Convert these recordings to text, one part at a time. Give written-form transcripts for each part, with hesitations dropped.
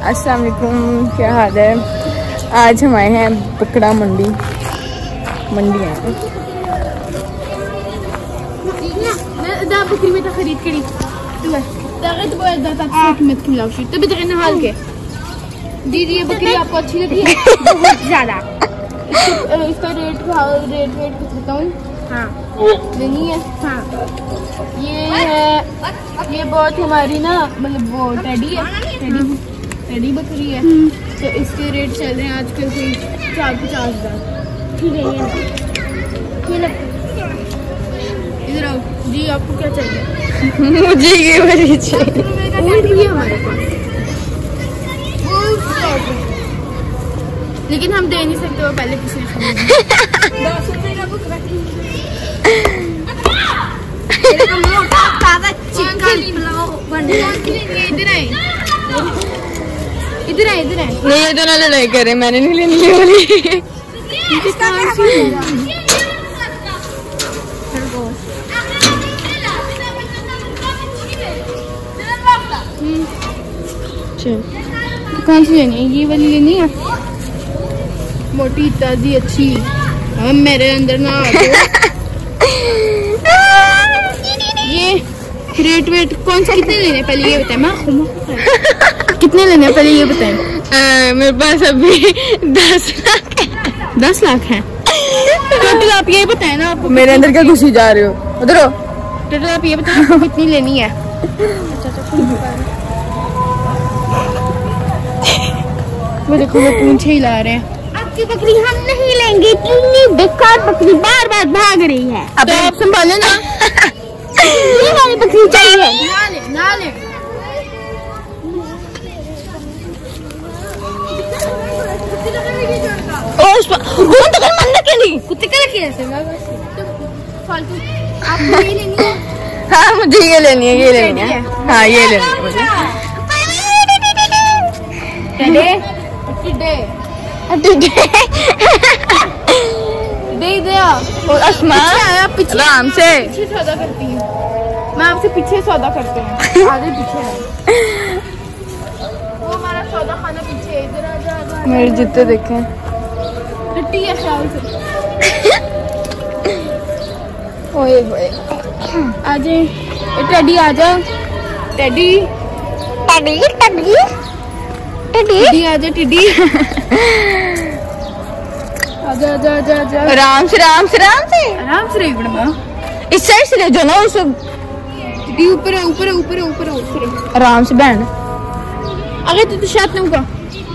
अस्सलाम वालेकुम, क्या हाल है। आज हम आए हैं बकरा मंडी है बकरी में खरीद करी हाल के दीदी। ये बकरी आपको अच्छी लगी है? बहुत ज्यादा। इसका रेट कुछ बताऊँ? हाँ नहीं है। हाँ ये है, ये बहुत हमारी ना मतलब वो टेडी है, टेडी बकरी है। तो इसके रेट चल रहे हैं आजकल कोई 450,000। इधर आओ जी, आपको क्या चाहिए? मुझे ये वाली चाहिए। ऊँट भी है हमारे पास, लेकिन हम दे नहीं सकते, वो पहले किसी ने इधर आए नहीं, ये दोनों लड़ाई करे, मैंने नहीं लेनी ये वाली। कौन सी लेनी है? ये वाली लेनी है, मोटी ताजी अच्छी। हम मेरे अंदर ना ये रेट वेट कौन सा कितने लेने पहले ये बताएं। कितने लेने पहले ये बताएं। मेरे पास अभी 10 लाख है। 10 लाख है टोटल। आप ये बताएं ना, आप मेरे अंदर क्या घुसी जा रहे हो? उधर टोटल आप ये बताएं कितनी लेनी है। वो देखो वो पूंछे हिला रहे हैं। आपकी बकरी हम नहीं लेंगे, इतनी बेकार बकरी बार बार भाग रही है। अब तो आप संभाले ना। ये वाली बकरी चाहिए। ना ले। कुत्ते का लगे ऐसे फालतू। आपको ये लेनी है? हाँ मुझे ये लेनी है, ये लेनी है। हाँ ये लेनी है मुझे। और आसमान आराम से सौदा करती हूँ मैं, आपसे पीछे सौदा करते हैं। आगे पीछे है वो हमारा सौदा खाना पीछे। इधर आजा। मेरे जूते देखें, टट्टी है शाल से। ओए होए आजे टेडी, आजा टेडी टेडी टेडी टेडी आजा टेडी। आजा आजा आजा आजा। आराम से रही बड़ा। इस साइड से ले जाओ ना उस ऊपर आराम से बहन। अगर तू शायद नहीं होगा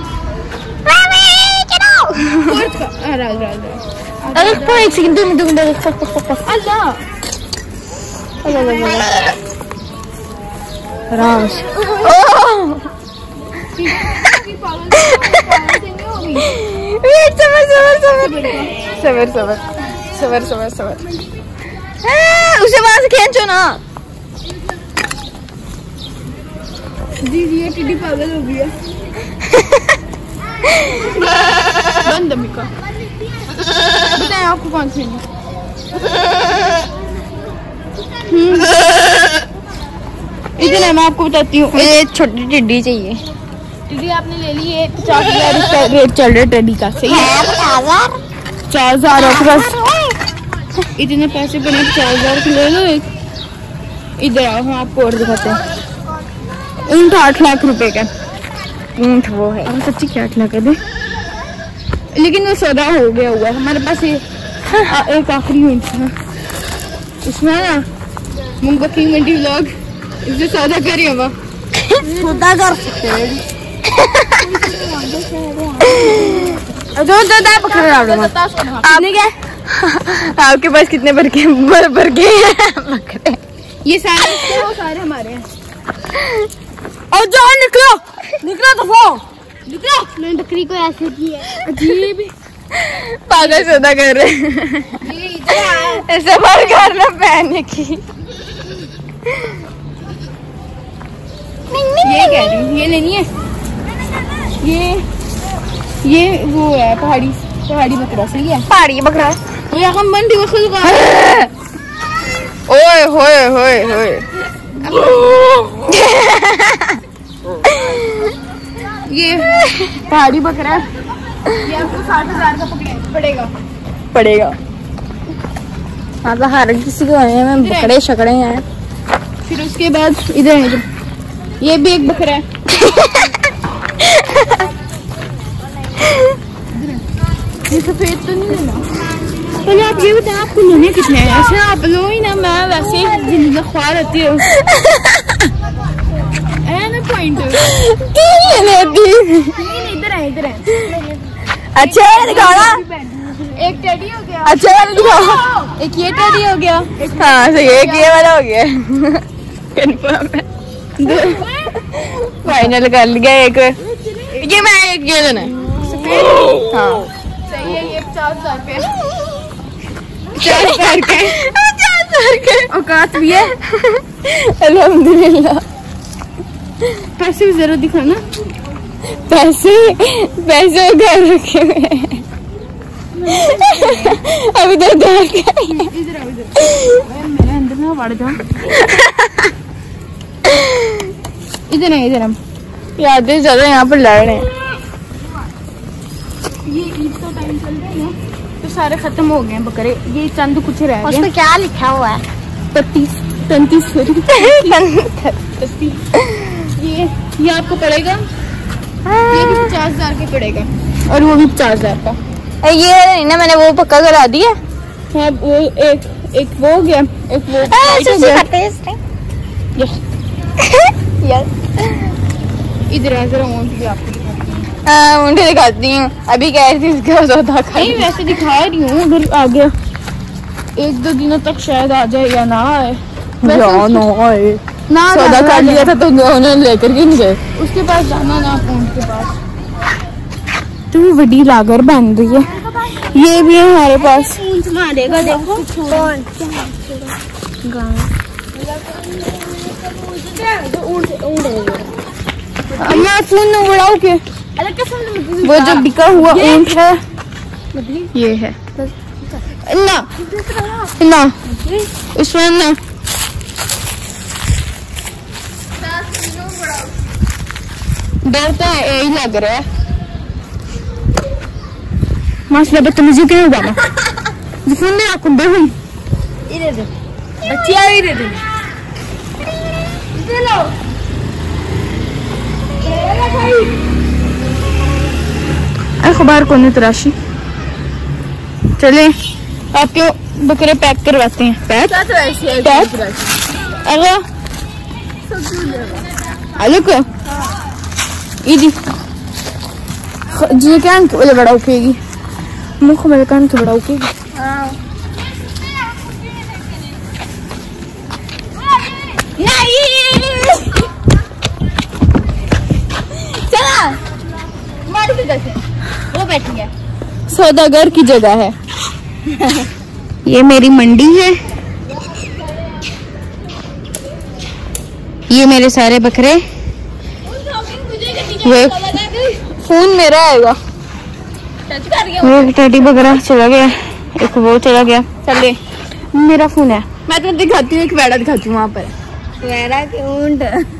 अरे एक सेकंड दो। अल्लाह आराम से। सबर। उसे वहां से खींचो ना। दीदी ये टिड्डी पागल हो गई है। बंद मिका। बताएं आपको कौन सी है? इधर मैं आपको बताती हूँ। ये छोटी टिड्डी चाहिए। टिड्डी आपने ले ली है 50,000 रेट चल रहा है टिड्डी का। सही है 4,000 आपके पास इतने पैसे बने 4,000 के ले लो एक। इधर आओ हम आपको और दिखाते हैं। ऊँट 8 लाख रुपए का ऊँट वो है। हम सच्ची क्या 8 लाख दे, लेकिन वो सौदा हो गया हुआ है हमारे पास। ये एक आखिरी ऊँट था, उसमें ना मुंबई मंडी व्लॉग इससे सौदा करिए। हम सौदा कर सकते हैं। आपने क्या आपके पास कितने भर के बकरे? ये सारे हमारे हैं। और जाओ निकलो तो वो निकलो। मैंने बकरी को ऐसे किया अजीब पागल सौदा कर रहे हैं। ऐसे बार करना पहनने की। ये कह रही हूँ ये लेनी है। ये वो है पहाड़ी बकरा। सही है पहाड़ी बकरा। वो यहाँ मंडी ओए होए होए होए ये पहाड़ी बकरा है, ये आपको 60,000 का पड़ेगा। हाँ तो हर किसी को में बकरे शकड़े हैं। फिर उसके बाद इधर ये भी एक बकरा है। ये सफेद तो नहीं लेना। पहले आप ये बताएं आपको लेने कितने हैं? ऐसे आप लो ही ना, मैं वैसे जिंदगी ख्वार रहती हूँ ना पॉइंट इधर है। अच्छा दिखाना, एक टेडी हो गया। अच्छा दिखाओ, एक ये टेडी हो गया। हाँ सही, एक ये वाला हो गया। कंफर्म है, फाइनल कर लिया। एक ये मैं एक ये लेना है। हाँ सही है, ये 50,000 के 50,000 के औकात भी है। अल्हम्दुलिल्लाह। पैसे भी जरूर दिखाना। पैसे घर रखे हुए हैं। अभी तो इधर मेरे अंदर ना बढ़ जाओ। इधर हम यादें चलो यहाँ पर लड़ रहे हैं। ये ईद का टाइम चल रहा है ना, तो सारे खत्म हो गए हैं बकरे। ये चंद कुछ रह गए। उसमें क्या लिखा हुआ है? 35 ये आपको पड़ेगा। ये भी 50,000 के पड़ेगा, और वो भी 50,000 का। ये नहीं ना, मैंने वो पक्का करा दिया। हाँ वो एक वो हो गया, एक वो इधर जरा ऊँट भी आपको ऊँट दिखाती हूँ। अभी कह रही थी इसका सौदा नहीं, वैसे दिखा रही हूँ। उधर आगे 1-2 दिनों तक शायद आ जाए या ना आए। ना सौदा कर लिया था तो उन्होंने लेकर के नहीं गए। उसके पास जाना ना, ऊँट के पास। तू बड़ी लागर बन रही है। ये भी है हमारे पास। मारेगा देखो। मैं फोन न उड़ाऊ के। वो जो बिका हुआ ऊँट है ये है ना उसमें ना। डर तो यही लग रहा है। मासला बदतमीजी क्यों होगा? फोन में आपको दे हुई बच्चियाँ दे दे। अखबार को नहीं तराशी। चले आपके बकरे पैक करवाते हैं। पैक जी क्या बड़ा उठेगी मुख में कान के बड़ा उठेगी। चला वो बैठी है। सौदागर की जगह है। ये मेरी मंडी है। ये मेरे सारे बकरे। वो फोन मेरा आएगा। वो टेडी बकरा चला गया, एक वो चला गया। चले मेरा फोन है। मैं तो दिखाती हूँ, एक वेड़ा दिखाती हूँ वहाँ पर। वेड़ा के ऊँट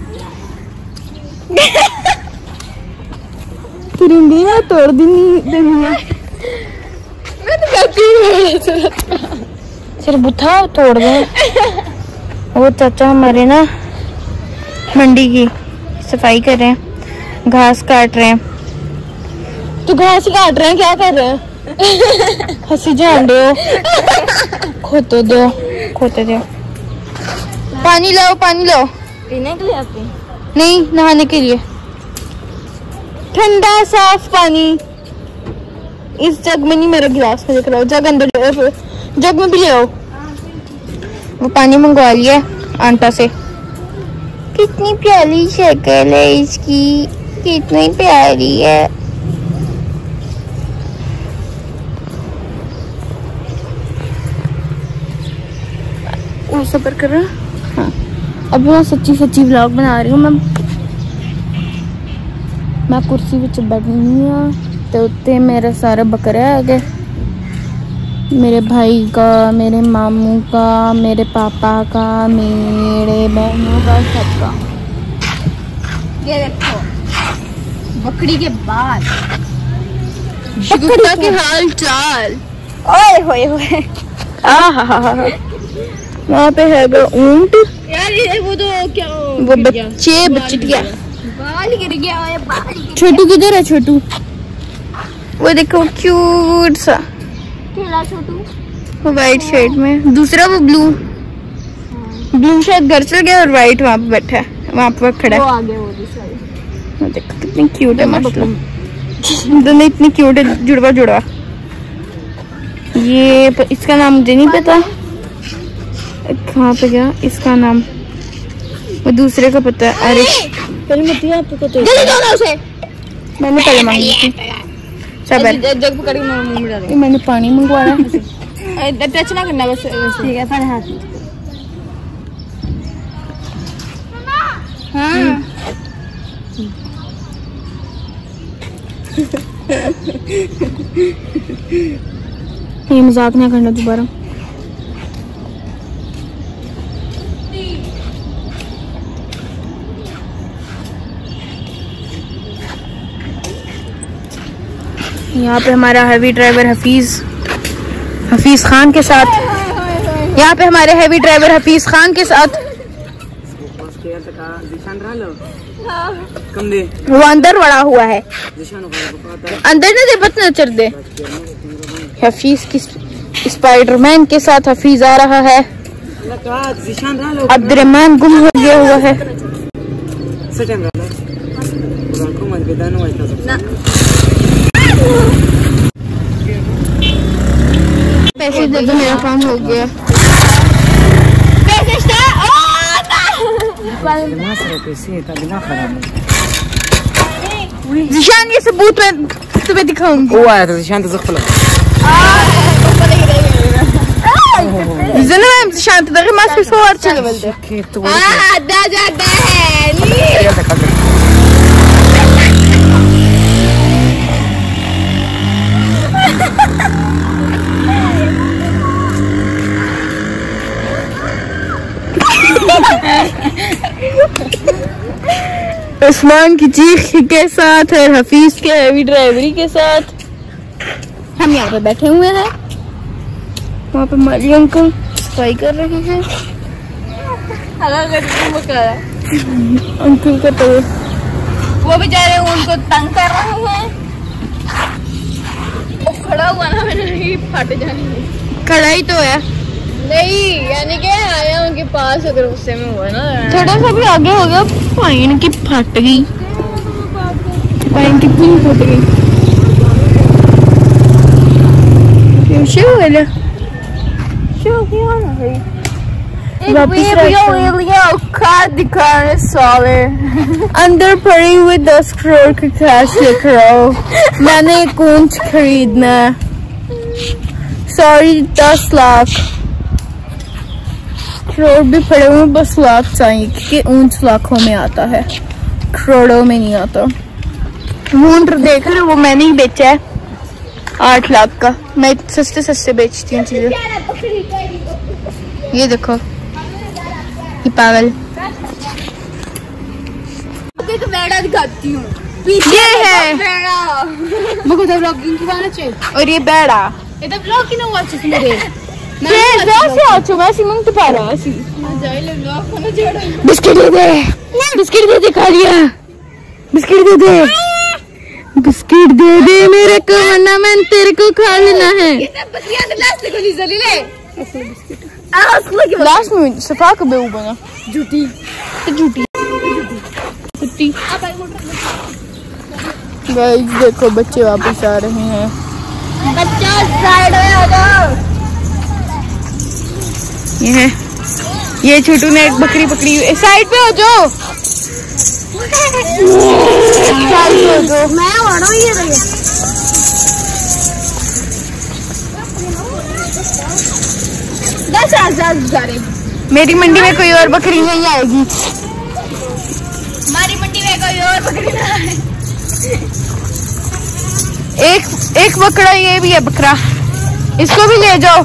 तिरंगी ना तोड़ दी मैं दिखाती हूँ। सिर बुथा तोड़ दे। वो चाचा हमारे ना मंडी की सफाई कर रहे हैं, घास काट रहे हैं। तो घास काट रहे हैं, क्या कर रहे हैं? हंसी जान दो, खोते दो। पानी लाओ पीने के लिए आती नहीं, नहाने के लिए। ठंडा साफ पानी। इस जग में नहीं, मेरा गिलास में लेकर आओ। जग अंदर जग में भी ले आओ। वो पानी मंगवा लिया आंटा से। कितनी प्यारी शक्ल है इसकी, कितनी प्यारी है। वो सबर कर रहा। हाँ अब मैं सच्ची व्लॉग बना रही हूँ। मैं कुर्सी विच बैठनी हाँ तो उत्ते मेरे सारे बकरे आ गए। मेरे भाई का, मेरे मामू का, मेरे पापा का, मेरे बहनों का, सबका। ये देखो बकरी के बाद गुप्ता के हाल चाल। ओए होए होए। वहाँ पे है ऊंट यार, ये वो तो क्या वो बच्चे बचटिया। बाल गिर गया। छोटू किधर है? छोटू वो देखो क्यूट सा छोटू वाइट शर्ट में। दूसरा वो ब्लू शायद घर से गया और वाइट वहाँ पे बैठा है, वहाँ पे खड़ा है। आगे वो देखो कितनी क्यूट है माशाल्लाह। दोनों इतनी क्यूट है, जुड़वा। ये इसका नाम मुझे नहीं पता कहाँ पे गया इसका नाम, वो दूसरे का पता है। अरे पहले मत दिया आपको तो उसे मैंने पहले मांगी थी। सब जग पकड़ के मुंह में डाल। मैंने पानी मंगवाया है। टच ना करना बस। ठीक है, पर हाथ। हाँ ये मजाक ना करना दोबारा। यहाँ पे हमारा हैवी ड्राइवर हफीज खान के साथ। यहाँ पे हमारे हैवी ड्राइवर हफीज खान के साथ। वो अंदर बड़ा हुआ है, अंदर न दे बत न चढ़ दे। हफीज की स्पाइडरमैन के साथ हफीज आ रहा है। अब्दुर्रहमान गुम हो गया हुआ है। पैसे दे दो, मेरा काम हो गया। जिशान ये सबूत मैं तुम्हें दिखाऊंगी। वो आया था जिशान तो शांत दगे मास्क पे सवार चले बोलते दा जाता है उस्मान की चीख के साथ और हफीज के हैवी ड्राइवरी के साथ हम यहाँ पे बैठे हुए हैं। वहाँ पे माली अंकल सफाई कर रहे हैं। अंकल का तो वो बेचारे उनको तंग कर रहे हैं। वो खड़ा हुआ ना, मैंने फट जानी। खड़ा ही तो है। नहीं यानी कि आया उनके पास, अगर गुस्से में हुआ ना थोड़ा सा भी आगे हो गया पाइन की फट गई। पाइन कितनी फट गई। अंदर पड़ी हुई 10 करोड़ की कैश लिख रहा हो। मैंने एक ऊंट खरीदना। सॉरी 10 लाख। करोड़ भी पड़े हुए, बस लाख चाहिए क्योंकि ऊंट लाखों में आता है, करोड़ों में नहीं आता। ऊंट देख रहे वो मैंने ही बेचा है 8 लाख का। मैं सस्ते बेचती हूँ चीजें। ये देखो ये पागल। बेड़ा दिखाती हूँ। ये है और ये बेड़ा। ये तो ब्लॉग की ना हुआ बिस्किट दे दे, बिस्किट दे दे, खा लिया। बिस्किट दे दे, बिस्किट दे दे मेरे को, वरना मैं तेरे को खा लेना है। लास्ट में सफा कब बना झूठी झूठी कुत्ती। गाइस देखो बच्चे वापस आ रहे हैं। बच्चा साइड में आ जाओ। ये छोटू ने एक बकरी पकड़ी हुई। साइड पे हो जाओ, साइड पे हो जाओ। मैं और ये रही मेरी मंडी में कोई और बकरी नहीं आएगी। हमारी मंडी में कोई और बकरी ना आए। एक बकरा ये भी है बकरा, इसको भी ले जाओ।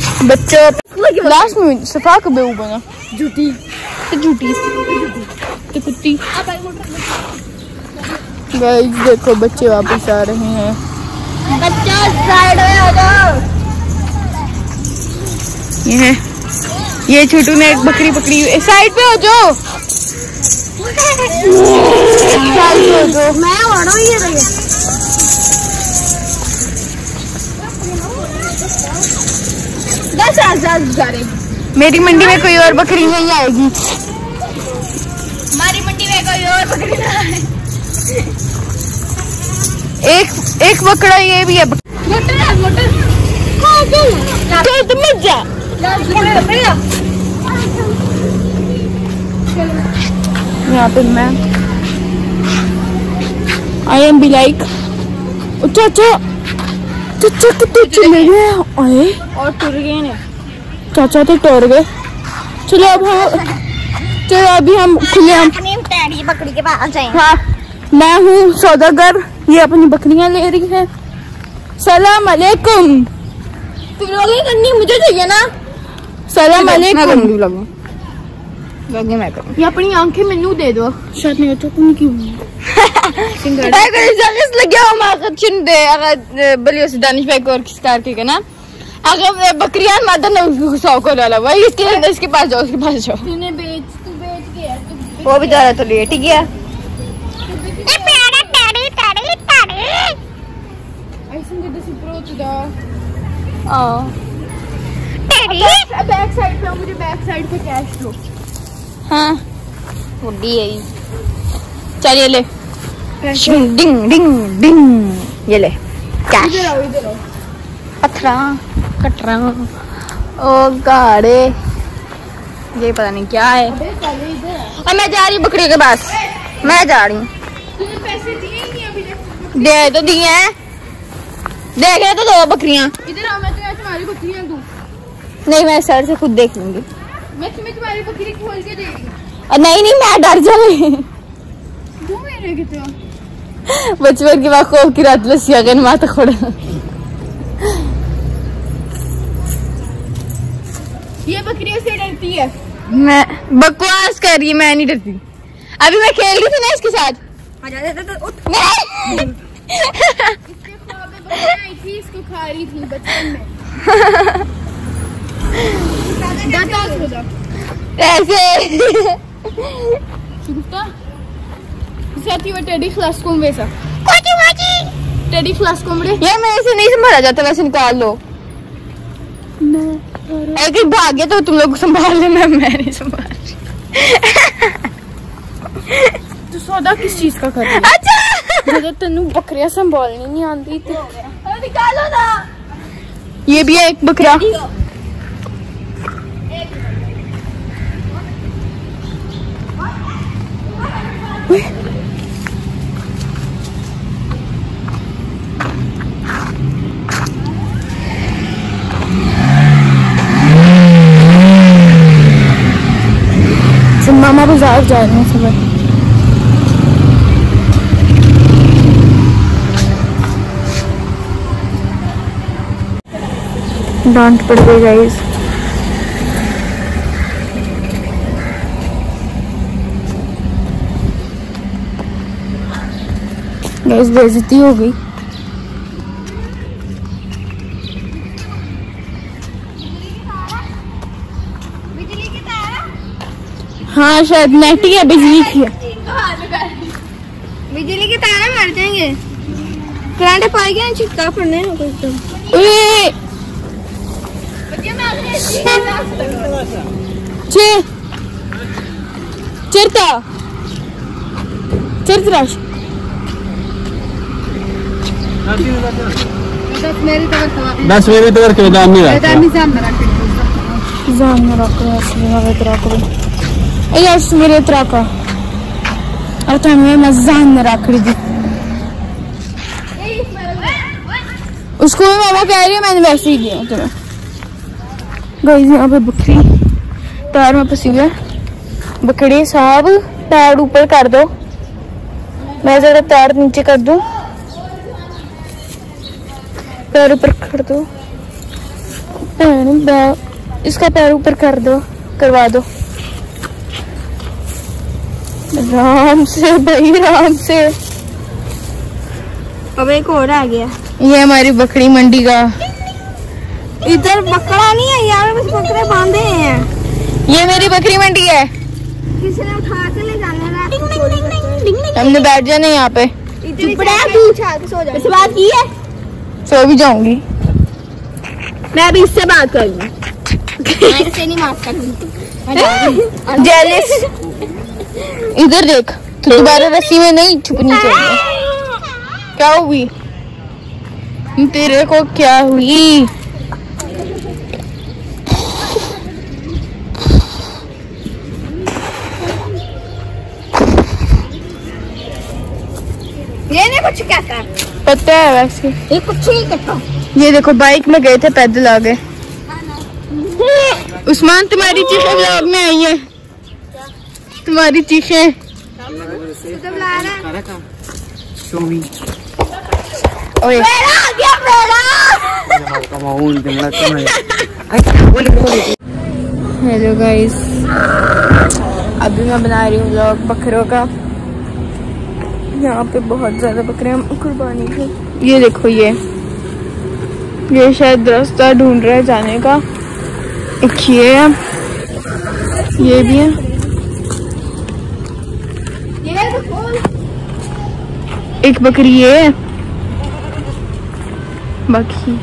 बच्चों लास्ट में सफा कब बना झूठी झूठी। कुत्ते कुत्ती। गाइस देखो बच्चे वापस आ रहे हैं। बच्चा साइड में आ जाओ। ये छोटू ने एक बकरी पकड़ी हुई। साइड पे हो जाओ। मैं ओढ़ो ये रही। मेरी मंडी में कोई और बकरी नहीं आएगी। हमारी मंडी में कोई और बकरी ना आए। एक बकरा ये भी है। मोटर है मोटर। तो मत जा। यहाँ पे मैं आई एम बी लाइक चाचा कितने चले गए आए और टूट गए ने। चाचा तो टूट गए। चलो अभी हम खुले हम अपनी टैडी बकरी के पास जाएं। हाँ मैं हूँ सौदागर। ये अपनी बकरियां ले रही है। सलाम अलैकुम। तुम लोग ही करनी मुझे चाहिए ना। सलाम अलैकुम। मैं करूँ। ये अपनी आंखें मैनू दे दो। शायद मेरे तो तुम क्यों अगर जल्दी लग गया हमारा चिन दे अगर बलियो से दानिश भाई को और किस कार के ना अगर बकरियां माता ने सौ को डाला हुआ इसके पास जाओ तूने बेच के वो बेचारा तो लेट ही गया। बैक साइड पे मुझे बैक साइड पे कैश दो। हाँ बुढ़ी है चलिए ले डिंग डिंग डिंग ये ले कैश। इधर आओ पत्थरा कटरा ओ गाड़े ये पता नहीं क्या है। और मैं जा रही हूँ बकरी के पास। मैं जा रही हूँ। पैसे दिए नहीं अभी तक। दे तो दिए हैं। देख रहे तो दो बकरियां। इधर आओ मैं तुम्हारी बकरियां दूं। नहीं मैं सर से खुद देख लूंगी। मैं तुम्हें तुम्हारी बकरी खोल के दे रही हूँ। नहीं मैं डर जाऊंगी। मेरे कितना बचपन की बात खौफ की रात लस्सी अगन माता खोड़ा। ये बकरियों से डरती है। मैं बकवास कर रही है। मैं नहीं डरती। अभी मैं खेल रही थी ना इसके साथ। तो उठ। इसके ख्वाब में बकरियां आई थी इसको खा रही थी बचपन में। ऐसे टेडी क्लास को वैसा टेडी क्लास को यार मैं ऐसे नहीं संभाला जाता। वैसे निकाल लो। अगर भाग गया तो तुम लोग संभाल लेना। मैं नहीं संभाल। तो सौदा किस चीज का कर रही है? अच्छा तेनू बकरियां संभालनी नहीं आती तो निकालो ना। ये भी है एक बकरा। मामा बाजार जा रहे हैं सुबह। डांट पड़ गई गाइस। बेइज्जती हो गई। हाँ शायद नेट ही है बिजली की है। बिजली के तार मर जाएंगे। करंट पाएगा ना छिटका पड़ने चिरतराश 10 मेरी तो के दाम नहीं रखता। जान रख यार मेरे तरह का और तो मैं जान रख रही थी उसको भी मामा कह रही है। मैंने वैसे ही दिया तुम्हें। गाइस यहाँ पे बकरी पैर में फंसी हुई है। बकरी साहब पैर ऊपर कर दो। मैं जरा पैर नीचे कर दूं। पैर ऊपर कर दो। इसका पैर ऊपर कर दो करवा दो। राम से भाई, राम से। अब एक और आ गया। ये हमारी बकरी मंडी का। इधर बकरा नहीं है यार, बस बकरे बांधे हैं। ये मेरी बकरी मंडी है। किसी ने उठा के ले जाना है रात को चोरी करके। हमने बैठ जाना यहाँ पे। सो जा। बात की है, सो भी जाऊंगी। मैं अभी इससे बात करूंगी। इससे नहीं बात करूंगी। जेलिस। इधर देख, तो दोबारा रस्सी में नहीं छुपनी चाहिए। क्या हुई तेरे को, क्या हुई? ये नहीं कुछ कहता, पता है वैसे। ये कुछ नहीं कहता। ये देखो, बाइक में गए थे, पैदल आ गए। उस्मान, तुम्हारी चीखें व्लॉग में आई है। तुम्हारी चीखें। ओए हेलो गाइस, अभी मैं बना रही हूँ व्लॉग बकरों का। यहाँ पे बहुत ज्यादा बकरे हैं कुर्बानी के। ये देखो, ये शायद रास्ता ढूंढ रहा है जाने का। एक ये है, ये भी है। एक बकरी ये है, बाकी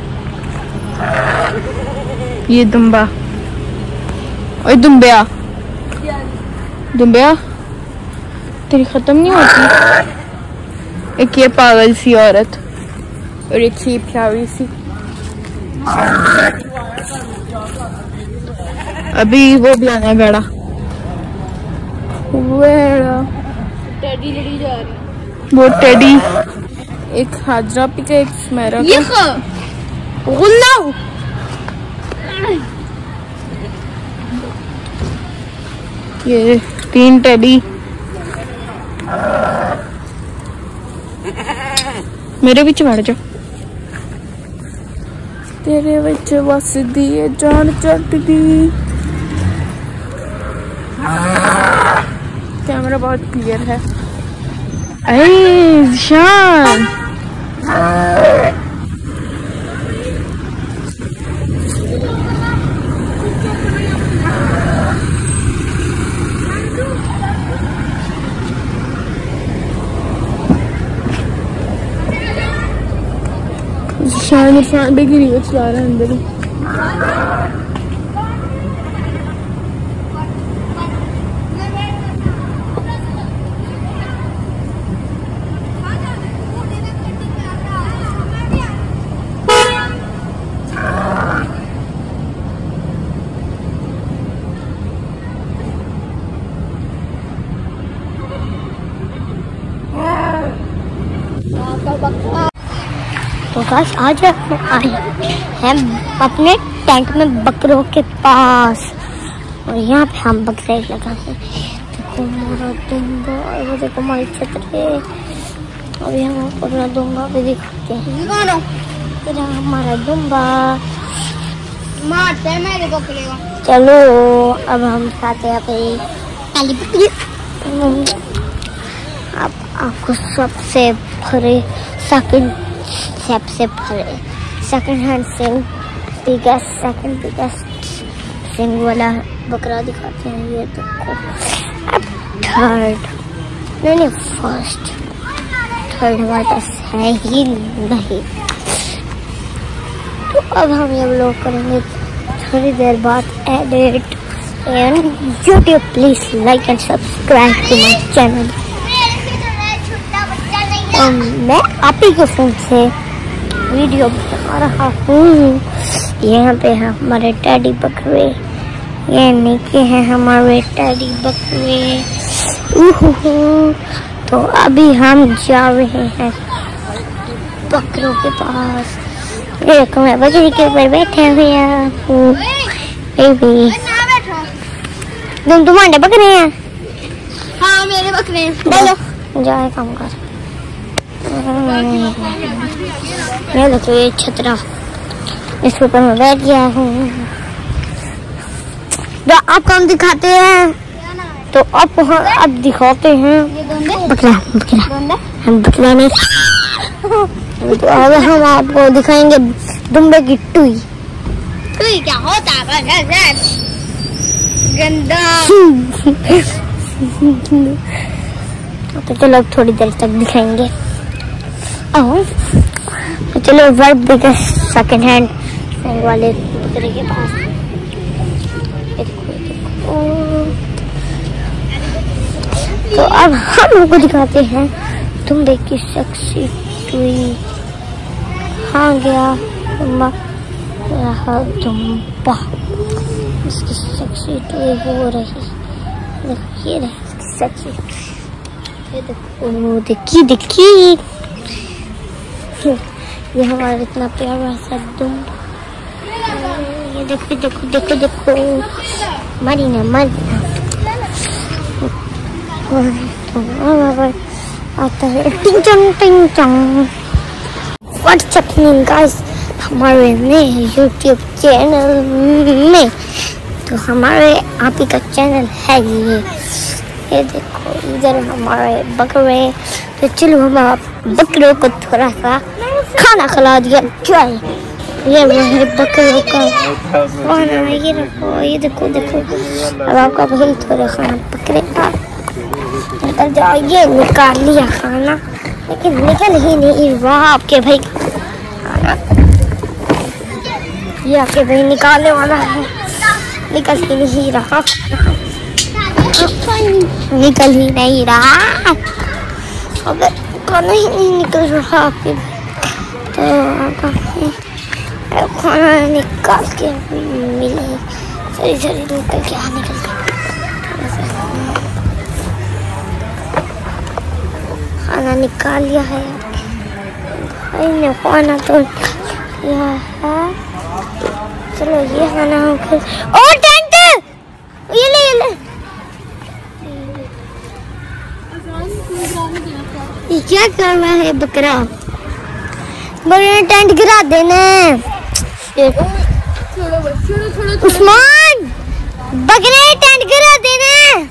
ये दुम्बा। ओए दुम्बिया, दुम्बिया तेरी खत्म नहीं होती। एक ये पागल सी औरत और एक ये प्यारी सी। अभी वो भी आना गाड़ा। टेडी लड़ी जा रही है। वो टेडी, एक हाजरा पी का, एक स्मेरा का। ये 3 टेडी। मेरे बिच बैठ जा, तेरे बिच वसदी है जान चटदी। कैमरा बहुत क्लियर है। अरे शान, शान इरफान बेगी रिवर चला रहा है अंदर ही। तो बस आज हम आए हैं अपने टैंक में बकरों के पास, और यहाँ पे हम बकरे लगा हैं। देखो हमारा दुम्बा, और वो देखो हमारी छतरी। अभी हम आपको अपना दुम्बा भी दिखाते हैं। तेरा हमारा दुम्बा मारते हैं मेरे बकरे को। चलो अब हम दिखाते हैं अपनी काली बकरी। अब आपको सबसे भरे सेकंड हैंड सिंग, सेकंड बिगेस्ट सिंग वाला बकरा दिखाते हैं। ये देखो। अब थर्ड हमारे पास है ही नहीं। तो अब हम ये व्लॉग करेंगे थोड़ी देर बाद edit. And YouTube please like and subscribe to my channel. मैं आप ही के फोन से वीडियो बना रहा हूँ। यहाँ पे है हमारे टैडी बकरे, ये नीचे है हमारे टैडी बकरे। तो अभी हम जा रहे हैं बकरों के पास। ये देखो मैं बकरी के ऊपर बैठे हुए हैं। तुम तुम्हारे बकरे हैं? हाँ मेरे बकरे हैं। चलो जाए काम कर। ये देखो ये छतरा, इसके ऊपर मैं बैठ गया हूँ। आपको हम दिखाते हैं तो अब दिखाते हैं बकरा हम बकरा नहीं तो अब हम आपको दिखाएंगे दुम्बे की टुई क्या होता है गंदा। तो चलो थोड़ी देर तक दिखाएंगे। तो चलो वर्ब देखे सेकंड हैंड वाले बकरे के पास। तो अब हम लोग को दिखाते हैं दुम्बे की सेक्सी टुई। हाँ गया रहा दुम्बा, इसकी सेक्सी टुई हो रही। देखो ये रही सेक्सी, ये देखो देखिए ये हमारा इतना प्यारा सा दुम्बा। ये देखो देखो देखो देखो मरी ना आता है टिंग चंग। व्हाट्स हैपनिंग गाइस, हमारे नए यूट्यूब चैनल में तो हमारे आप ही का चैनल है ये देखो इधर हमारे बकरे। तो चलो हम आप बकरों को थोड़ा सा खाना खिला दिया जाए। ये है बकरों का खाना, ये रखो, ये देखो देखो। अब आपका भाई थोड़ा खाना पकड़ेगा, निकल जाओ। ये निकाल लिया खाना, लेकिन निकल ही नहीं रहा आपके भाई का खाना। ये आपके भाई निकालने वाला है, निकल ही नहीं रहा, निकल ही नहीं रहा। अब खाना ही नहीं निकल रहा आपके भाई, तो खाना निकाल के मिले सही निकल के निकल खाना निकाल लिया है भाई ने। खाना तो यह है, चलो ये खाना हम फिर। ओ टेंट ये ले ये क्या कर रहा है बकरा? बकरे टेंट गिरा देना। उस्मान बकरे टेंट गिरा देना।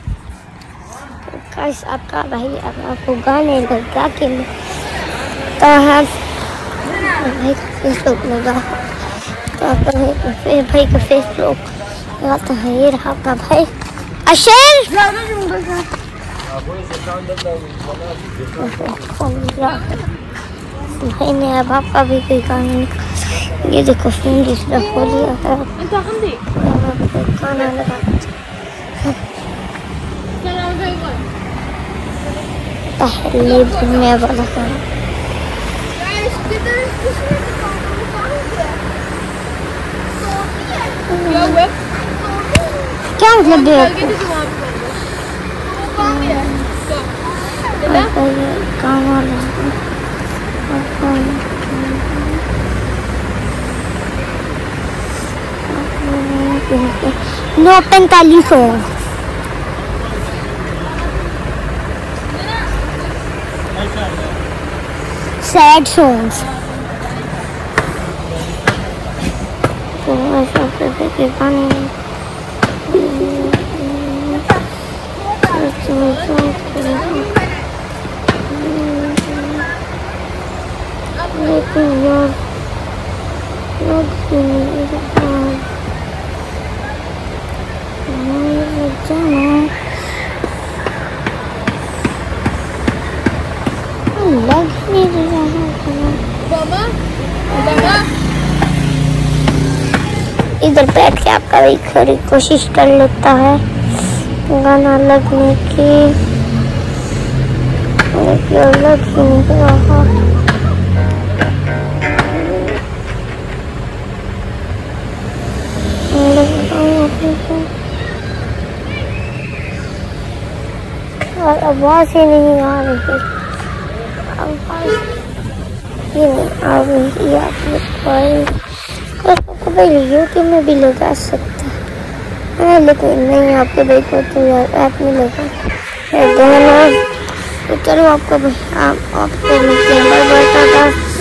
गाइस आपका भाई अब आपको गाने लगा के तो है भाई का फेसबुक लगा, तो आपका भाई का फेसबुक लगाता है। ये रहा आपका भाई अशर। भाई ने अब आपका भी कोई काम नहीं। ये देखो फोन दूसरा खोल लिया है, खाना लगा पहले भूनने वाला खाना। क्या मतलब काम वाला 9:45 सैड सॉन्ग्स। तो ऐसा करके गाने लेकिन यार लग नहीं रहा। इधर बैठ के आपका भी थोड़ी कोशिश कर लेता है गाना लगने की, लग नहीं रहा। और आवाज ही नहीं आ रही, ये नहीं आ रही। आपको भाई यूट्यूब में भी लगा सकता है, लेकिन नहीं आपके भाई को तो यार ऐप में लगा गाना। तो चलो आपको मैं कैमरा बताता